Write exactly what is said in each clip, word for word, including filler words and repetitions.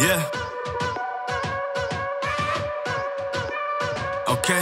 Yeah. Okay.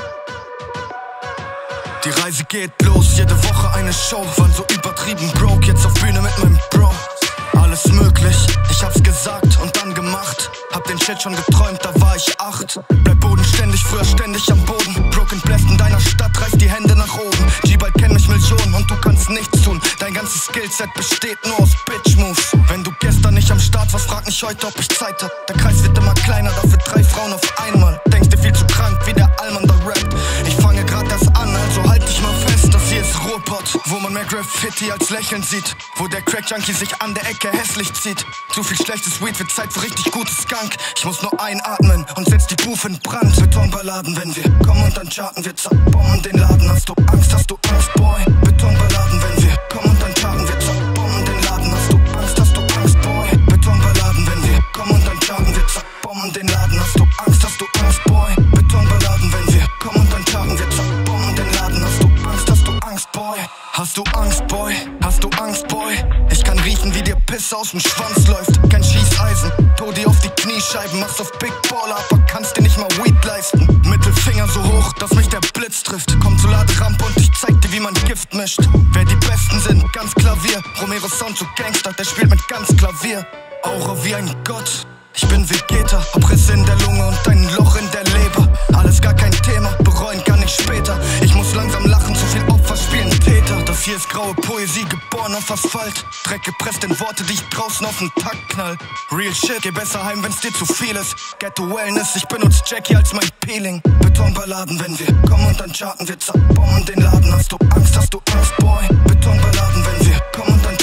Die Reise geht los, jede Woche eine Show. Waren so übertrieben broke, jetzt auf Bühne mit meinem Bro. Alles möglich, ich hab's gesagt und dann gemacht. Hab den Shit schon geträumt, da war ich acht. Bleib bodenständig, früher ständig am Boden. Broken Blast in deiner Stadt, reiß die Hände nach oben. G-Ball kennt mich Millionen und du kannst nichts tun. Dein ganzes Skillset besteht nur aus Bitch-Moves. Wenn du gestern nicht am Start warst, frag nicht heute, ob ich Zeit hab. Der Kreis wird immer kleiner, dafür drei Frauen auf einmal. Denkst dir viel zu krank, wie der Allmann da rappt. Ich fange grad erst an, also halt dich mal fest. Das hier ist Ruhrpott, wo man mehr Graffiti als Lächeln sieht. Wo der Crack-Junkie sich an der Ecke hässlich zieht. Zu viel schlechtes Weed wird Zeit für richtig gutes Skunk. Ich muss nur einatmen und setz die Booth in Brand. Betonballaden, wenn wir kommen und dann charten wir, zerbomben den Laden. Hast du Angst, hast du Angst, Boy? Betonballaden, wenn wir kommen und dann charten wir, zerbomben den Laden. Hast du Angst, hast du Angst, Boy? Betonballaden, wenn wir kommen und dann charten wir, zerbomben den Laden. Hast du Angst, hast du Angst, Boy? Betonballaden, wenn wir kommen und dann charten wir, zerbomben den Laden. Hast du Angst, hast du Angst, Boy? Hast du Angst, Boy? Hast du Angst, Boy? Ich kann riechen, wie dir Piss aus dem Schwanz läuft. Kein Schießeisen, Todi auf die Kniescheiben. Machst auf Big Baller, aber kannst dir nicht mal Weed leisten. Mittelfinger so hoch, dass mich der Blitz trifft. Komm zur Laderampe und ich zeig dir, wie man Gift mischt. Wer die Besten sind, ganz Klavier. Romero Sound so Gangster, der spielt mit ganz Klavier. Aura wie ein Gott. Ich bin Vegeta, hab Risse in der Lunge und ein Loch in der Leber. Alles gar kein Thema, bereuen kann ich später. Ich muss langsam lachen, zu viel Opfer spielen Täter. Das hier ist graue Poesie, geboren auf Asphalt. Dreck gepresst in Worte, die ich draußen auf den Takt knall. Real shit, geh besser heim, wenn's dir zu viel ist. Ghetto Wellness, ich benutze Jackie als mein Peeling. Betonballaden, wenn wir kommen und dann charten wir, zerbomben den Laden. Hast du Angst, hast du Angst, Boy? Betonballaden, wenn wir kommen und dann